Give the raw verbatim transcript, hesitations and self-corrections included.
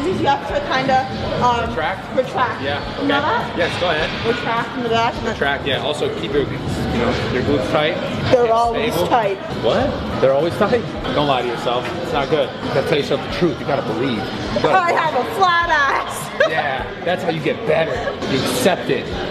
means you have to kind of um, retract. Retract. Yeah. Okay. You know that? Yes. Go ahead. Retract in the back. And Retract. Yeah. Also keep your, you know, your glutes tight. They're always stable. tight. What? They're always tight? Don't lie to yourself. It's not good. You gotta tell yourself the truth. You gotta believe. You gotta I have a flat ass. Yeah. That's how you get better. You accept it.